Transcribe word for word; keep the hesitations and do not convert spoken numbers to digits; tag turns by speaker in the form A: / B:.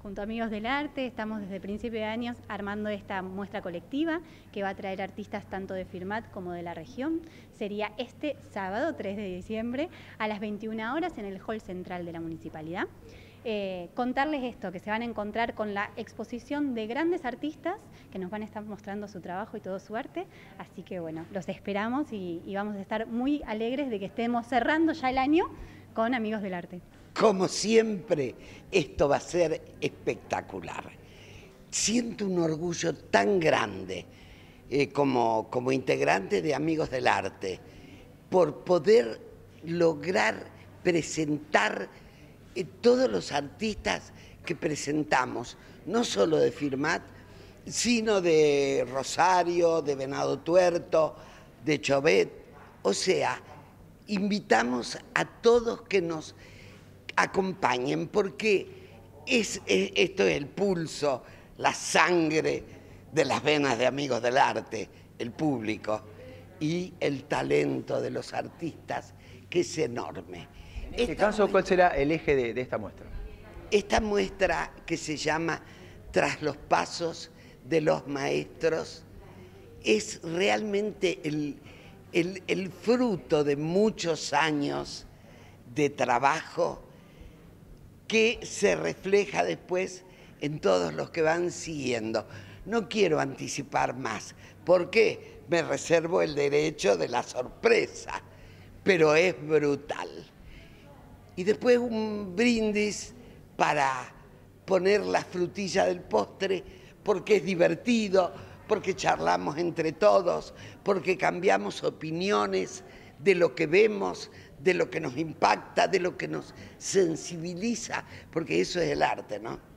A: junto a Amigos del Arte, estamos desde principio de años armando esta muestra colectiva que va a traer artistas tanto de Firmat como de la región. Sería este sábado, tres de diciembre, a las veintiuna horas en el hall central de la municipalidad. Eh, contarles esto, que se van a encontrar con la exposición de grandes artistas que nos van a estar mostrando su trabajo y todo su arte, así que bueno, los esperamos y, y vamos a estar muy alegres de que estemos cerrando ya el año con Amigos del Arte.
B: Como siempre, esto va a ser espectacular. Siento un orgullo tan grande eh, como, como integrante de Amigos del Arte por poder lograr presentar eh, todos los artistas que presentamos, no solo de Firmat, sino de Rosario, de Venado Tuerto, de Chauvet. O sea, invitamos a todos que nos acompañen, porque es, es, esto es el pulso, la sangre de las venas de Amigos del Arte, el público, y el talento de los artistas, que es enorme.
C: En este esta caso, ¿cuál será el eje de, de esta muestra?
B: Esta muestra, que se llama Tras los pasos de los maestros, es realmente el, el, el fruto de muchos años de trabajo que se refleja después en todos los que van siguiendo. No quiero anticipar más, porque me reservo el derecho de la sorpresa, pero es brutal. Y después un brindis para poner la frutilla del postre, porque es divertido, porque charlamos entre todos, porque cambiamos opiniones de lo que vemos, de lo que nos impacta, de lo que nos sensibiliza, porque eso es el arte, ¿no?